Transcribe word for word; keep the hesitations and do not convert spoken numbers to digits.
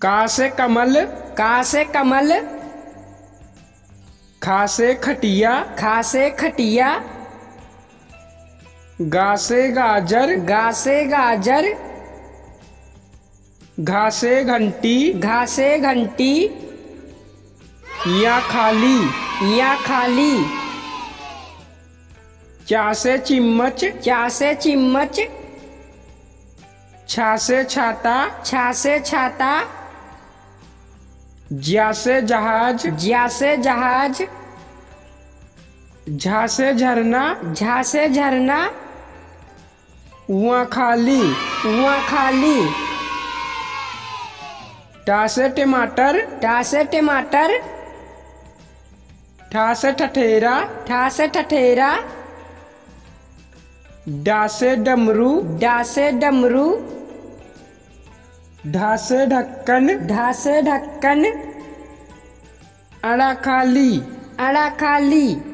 का से कमल, का से कमल, खा से खटिया, खा से खटिया, गा से गाजर, गा से गाजर, घा से घंटी, घा से घंटी, या खाली, या खाली, चा से चिम्मच, चा से चिम्मच, छा से छाता, छा से छाता, ज्या से जहाज, ज्या से जहाज, झा से झरना, झा से झरना, उआ खाली, उआ खाली, टा से टमाटर, टा से टमाटर, ठा से ठठेरा, ठा से ठठेरा, डा से डमरू, डा से डमरू, ढा से ढक्कन, ढा से ढक्कन, अड़ा खाली, अड़ा खाली।